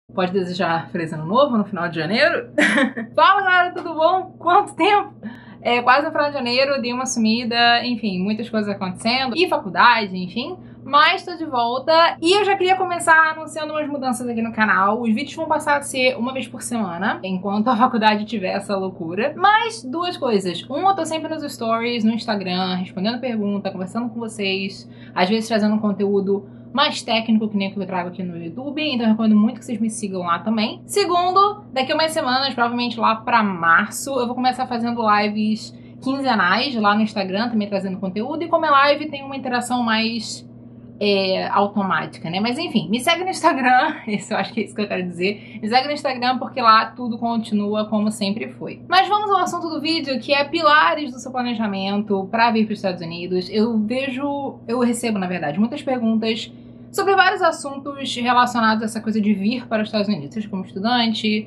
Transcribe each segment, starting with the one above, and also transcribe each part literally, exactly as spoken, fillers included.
Pode desejar feliz ano novo no final de janeiro? Fala galera, tudo bom? Quanto tempo? É quase no final de janeiro, dei uma sumida, enfim, muitas coisas acontecendo, e faculdade, enfim. Mas tô de volta e eu já queria começar anunciando umas mudanças aqui no canal. Os vídeos vão passar a ser uma vez por semana, enquanto a faculdade tiver essa loucura. Mas duas coisas. Um, eu tô sempre nos stories, no Instagram, respondendo pergunta, conversando com vocês, às vezes trazendo um conteúdo mais técnico, que nem o que eu trago aqui no YouTube, então eu recomendo muito que vocês me sigam lá também. Segundo, daqui a umas semanas, provavelmente lá pra março, eu vou começar fazendo lives quinzenais lá no Instagram, também trazendo conteúdo, e como é live tem uma interação mais é, automática, né? Mas enfim, me segue no Instagram, isso eu acho que é isso que eu quero dizer. Me segue no Instagram porque lá tudo continua como sempre foi. Mas vamos ao assunto do vídeo, que é pilares do seu planejamento para vir para os Estados Unidos. Eu vejo, eu recebo, na verdade, muitas perguntas sobre vários assuntos relacionados a essa coisa de vir para os Estados Unidos, seja como estudante,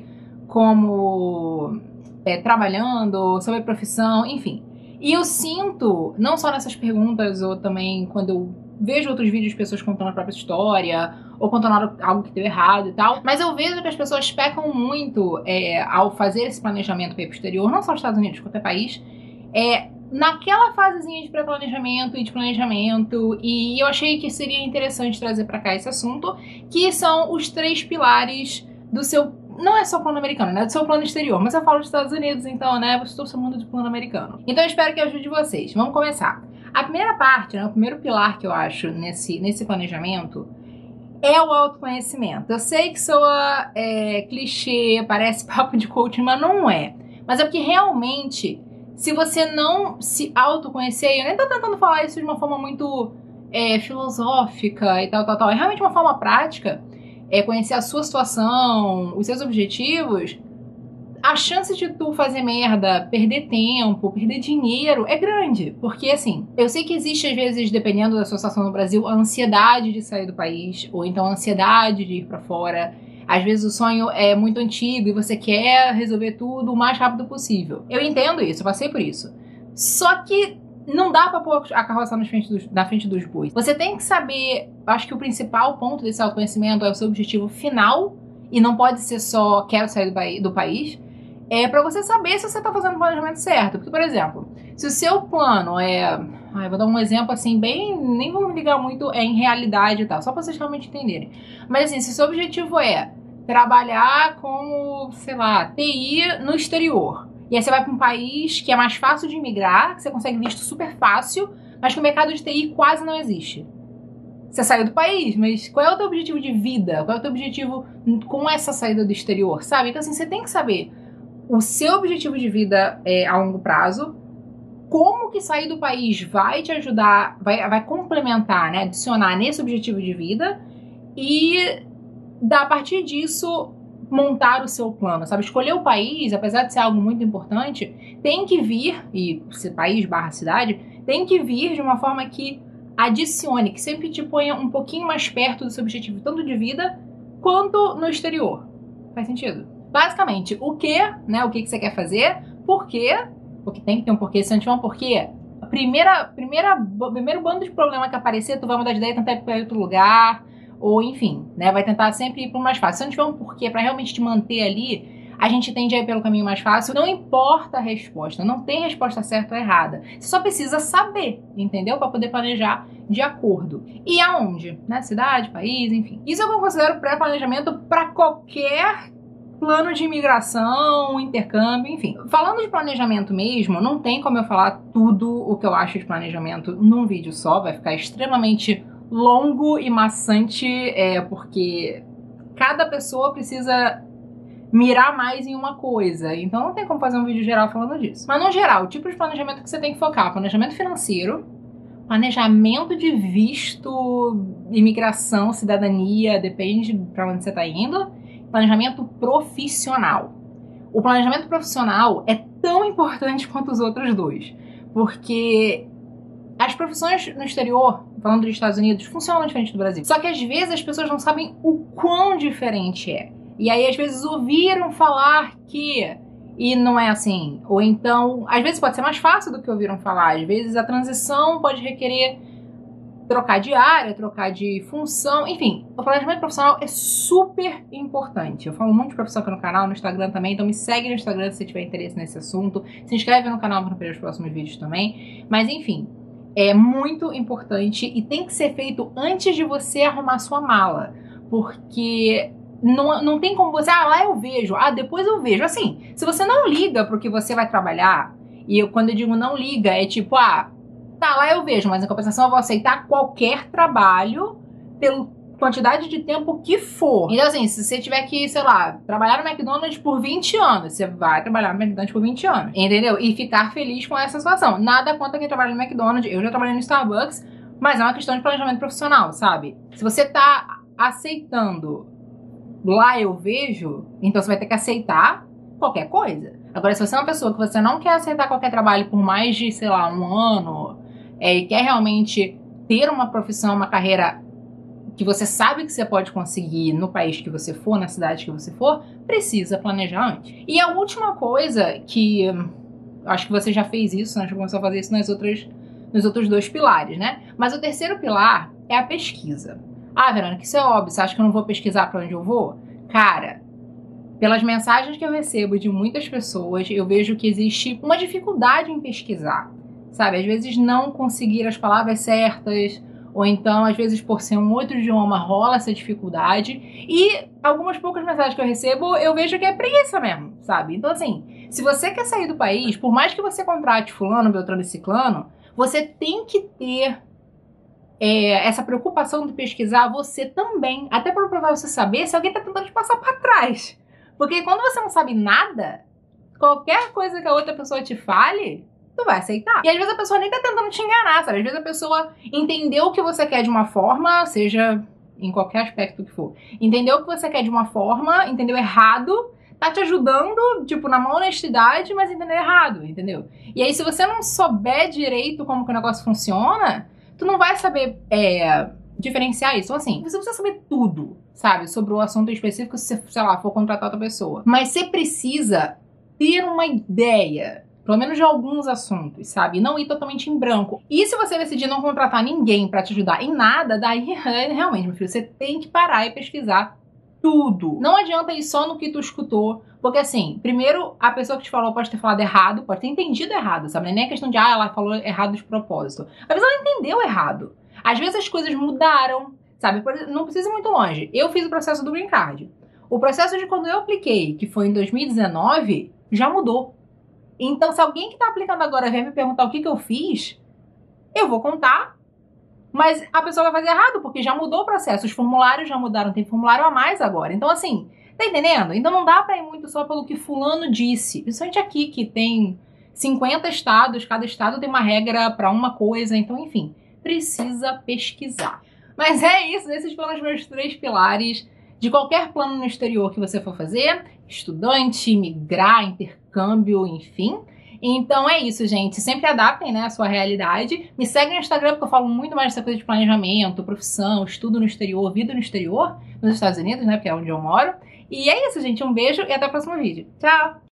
como é, trabalhando, sobre profissão, enfim. E eu sinto, não só nessas perguntas, ou também quando eu vejo outros vídeos de pessoas contando a própria história, ou contando algo que deu errado e tal, mas eu vejo que as pessoas pecam muito é, ao fazer esse planejamento para ir para o exterior, não só os Estados Unidos, qualquer país, é, naquela fasezinha de pré-planejamento e de planejamento, e eu achei que seria interessante trazer para cá esse assunto, que são os três pilares do seu, não é só plano americano, né, do seu plano exterior, mas eu falo dos Estados Unidos, então, né, eu estou chamando de plano americano. Então eu espero que ajude vocês. Vamos começar. A primeira parte, né, o primeiro pilar que eu acho nesse, nesse planejamento é o autoconhecimento. Eu sei que soa é, clichê, parece papo de coaching, mas não é. Mas é porque realmente, se você não se autoconhecer, eu nem tô tentando falar isso de uma forma muito é, filosófica e tal, tal, tal. É realmente uma forma prática, é conhecer a sua situação, os seus objetivos. A chance de tu fazer merda, perder tempo, perder dinheiro é grande. Porque, assim, eu sei que existe, às vezes, dependendo da sua situação no Brasil, a ansiedade de sair do país, ou então a ansiedade de ir pra fora. Às vezes o sonho é muito antigo e você quer resolver tudo o mais rápido possível. Eu entendo isso, eu passei por isso. Só que não dá pra pôr a carroça na frente dos, na frente dos bois. Você tem que saber, acho que o principal ponto desse autoconhecimento é o seu objetivo final, e não pode ser só quero sair do, do país. É pra você saber se você tá fazendo o planejamento certo. Porque, por exemplo, se o seu plano é... Ai, vou dar um exemplo assim, bem... Nem vou me ligar muito é em realidade e tal, só pra vocês realmente entenderem. Mas assim, se o seu objetivo é trabalhar como, sei lá, T I no exterior, e aí você vai pra um país que é mais fácil de imigrar, que você consegue visto super fácil, mas que o mercado de T I quase não existe. Você saiu do país, mas qual é o teu objetivo de vida? Qual é o teu objetivo com essa saída do exterior, sabe? Então assim, você tem que saber o seu objetivo de vida é, a longo prazo, como que sair do país vai te ajudar, vai, vai complementar, né, adicionar nesse objetivo de vida, e a partir disso montar o seu plano, sabe? Escolher o país, apesar de ser algo muito importante, tem que vir, e se país barra cidade, tem que vir de uma forma que adicione, que sempre te ponha um pouquinho mais perto do seu objetivo, tanto de vida quanto no exterior. Faz sentido? Basicamente, o que, né, o que, que você quer fazer, por quê, porque tem que ter um porquê, se não tiver um porquê, a primeira, primeira, primeiro bando de problema que aparecer, tu vai mudar de ideia e tentar ir para outro lugar, ou enfim, né, vai tentar sempre ir para o mais fácil. Se não tiver um porquê para realmente te manter ali, a gente tende a ir pelo caminho mais fácil. Não importa a resposta, não tem resposta certa ou errada. Você só precisa saber, entendeu? Para poder planejar de acordo. E aonde? Né? Cidade, país, enfim. Isso eu considero pré-planejamento para qualquer plano de imigração, intercâmbio, enfim. Falando de planejamento mesmo, não tem como eu falar tudo o que eu acho de planejamento num vídeo só, vai ficar extremamente longo e maçante, é, porque cada pessoa precisa mirar mais em uma coisa, então não tem como fazer um vídeo geral falando disso. Mas no geral, o tipo de planejamento que você tem que focar: planejamento financeiro, planejamento de visto, imigração, cidadania, depende pra onde você tá indo, planejamento profissional. O planejamento profissional é tão importante quanto os outros dois, porque as profissões no exterior, falando dos Estados Unidos, funcionam diferente do Brasil. Só que às vezes as pessoas não sabem o quão diferente é. E aí às vezes ouviram falar que... E não é assim. Ou então, às vezes pode ser mais fácil do que ouviram falar. Às vezes a transição pode requerer trocar de área, trocar de função, enfim, o planejamento profissional é super importante. Eu falo muito de profissão aqui no canal, no Instagram também, então me segue no Instagram se você tiver interesse nesse assunto, se inscreve no canal para não perder os próximos vídeos também, mas enfim, é muito importante e tem que ser feito antes de você arrumar sua mala, porque não, não tem como você, ah, lá eu vejo, ah, depois eu vejo, assim, se você não liga pro que você vai trabalhar, e eu, quando eu digo não liga, é tipo, ah, tá, lá eu vejo, mas em compensação eu vou aceitar qualquer trabalho pela quantidade de tempo que for. Então assim, se você tiver que, sei lá, trabalhar no McDonald's por vinte anos, você vai trabalhar no McDonald's por vinte anos, entendeu? E ficar feliz com essa situação. Nada contra quem trabalha no McDonald's, eu já trabalhei no Starbucks, mas é uma questão de planejamento profissional, sabe? Se você tá aceitando lá eu vejo, então você vai ter que aceitar qualquer coisa. Agora, se você é uma pessoa que você não quer aceitar qualquer trabalho por mais de, sei lá, um ano, é, e quer realmente ter uma profissão, uma carreira que você sabe que você pode conseguir no país que você for, na cidade que você for, precisa planejar antes. E a última coisa que, acho que você já fez isso, né? Já começou a fazer isso nas outras, nos outros dois pilares, né? Mas o terceiro pilar é a pesquisa. Ah, Verônica, isso é óbvio, você acha que eu não vou pesquisar pra onde eu vou? Cara, pelas mensagens que eu recebo de muitas pessoas, eu vejo que existe uma dificuldade em pesquisar, sabe? Às vezes não conseguir as palavras certas, ou então, às vezes, por ser um outro idioma, rola essa dificuldade. E algumas poucas mensagens que eu recebo, eu vejo que é preguiça mesmo, sabe? Então, assim, se você quer sair do país, por mais que você contrate fulano, beltrano e ciclano, você tem que ter é, essa preocupação de pesquisar você também, até para você saber se alguém tá tentando te passar para trás. Porque quando você não sabe nada, qualquer coisa que a outra pessoa te fale, tu vai aceitar. E às vezes a pessoa nem tá tentando te enganar, sabe? Às vezes a pessoa entendeu o que você quer de uma forma, seja em qualquer aspecto que for. Entendeu o que você quer de uma forma, entendeu errado, tá te ajudando, tipo, na honestidade, mas entendeu errado, entendeu? E aí se você não souber direito como que o negócio funciona, tu não vai saber é, diferenciar isso. Então assim, você precisa saber tudo, sabe? Sobre o assunto específico, se você, sei lá, for contratar outra pessoa. Mas você precisa ter uma ideia, pelo menos de alguns assuntos, sabe? Não ir totalmente em branco. E se você decidir não contratar ninguém pra te ajudar em nada, daí realmente, meu filho, você tem que parar e pesquisar tudo. Não adianta ir só no que tu escutou, porque assim, primeiro, a pessoa que te falou pode ter falado errado, pode ter entendido errado, sabe? Nem é questão de, ah, ela falou errado de propósito. Às vezes ela entendeu errado. Às vezes as coisas mudaram, sabe? Não precisa ir muito longe. Eu fiz o processo do Green Card. O processo de quando eu apliquei, que foi em dois mil e dezenove, já mudou. Então, se alguém que tá aplicando agora vier me perguntar o que que eu fiz, eu vou contar, mas a pessoa vai fazer errado, porque já mudou o processo. Os formulários já mudaram, tem formulário a mais agora. Então, assim, tá entendendo? Então não dá pra ir muito só pelo que fulano disse. Principalmente aqui, que tem cinquenta estados, cada estado tem uma regra pra uma coisa. Então, enfim, precisa pesquisar. Mas é isso, esses foram os meus três pilares de qualquer plano no exterior que você for fazer. Estudante, migrar, intercâmbio, enfim. Então é isso, gente. Sempre adaptem, né, a sua realidade. Me segue no Instagram, porque eu falo muito mais dessa coisa de planejamento, profissão, estudo no exterior, vida no exterior, nos Estados Unidos, né, porque é onde eu moro. E é isso, gente. Um beijo e até o próximo vídeo. Tchau!